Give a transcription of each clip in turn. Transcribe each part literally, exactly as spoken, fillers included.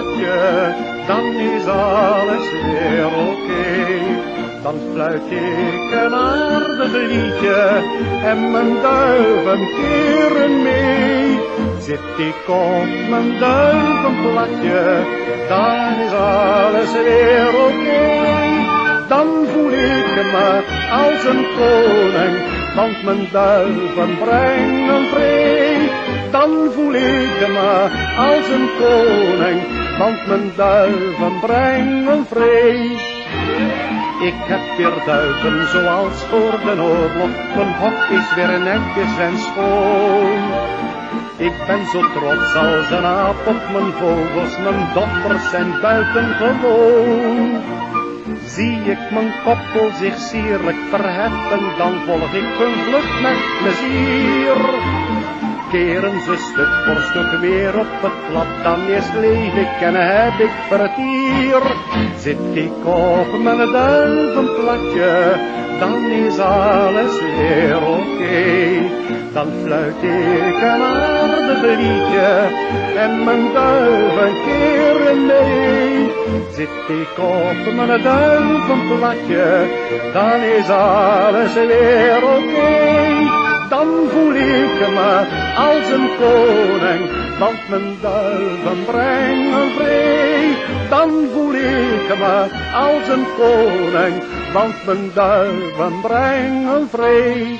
platje, dan is alles weer oké. Dan fluit ik een aardig liedje en mijn duiven keren mee. Zit ik op mijn duivenplatje, dan is alles weer oké. Dan voel ik me als een koning, want mijn duiven brengen vrede. Dan voel ik me als een koning, want mijn duiven brengen vrede. Ik heb weer duiven zoals voor de oorlog, mijn hok is weer netjes en schoon. Ik ben zo trots als een aap op mijn vogels, mijn dochters zijn buitengewoon. Zie ik mijn koppel zich sierlijk verheffen, dan volg ik hun vlucht met plezier. Keren ze stuk voor stuk weer op het plat, dan is leef ik en heb ik vertier. Zit ik op mijn duivenplatje, dan is alles weer oké. Dan fluit ik een aardig liedje en mijn duiven keren mee. Zit ik op mijn duivenplatje, dan is alles weer oké. Dan voel ik me als een koning, want mijn duiven brengen vrede. Dan voel ik me als een koning, want mijn duiven brengen vrede.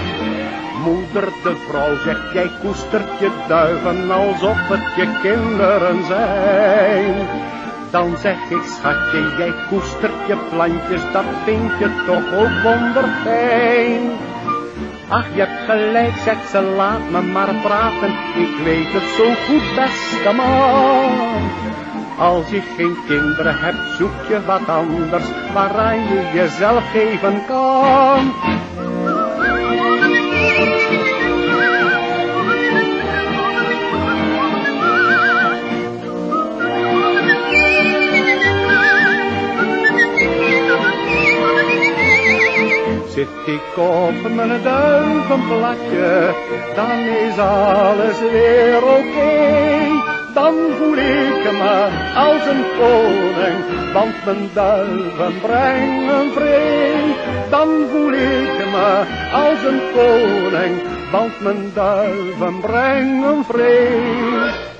Moeder de vrouw zegt, jij koestert je duiven alsof het je kinderen zijn. Dan zeg ik, schatje, jij koestert je plantjes, dat vind je toch ook wonderfijn. Ach, je hebt gelijk, zegt ze, laat me maar praten, ik weet het zo goed, beste man. Als je geen kinderen hebt, zoek je wat anders, waaraan je jezelf geven kan. Zit ik op mijn duivenplatje, dan is alles weer oké. Dan voel ik me als een koning, want mijn duiven brengen vrede. Dan voel ik me als een koning, want mijn duiven brengen vrede.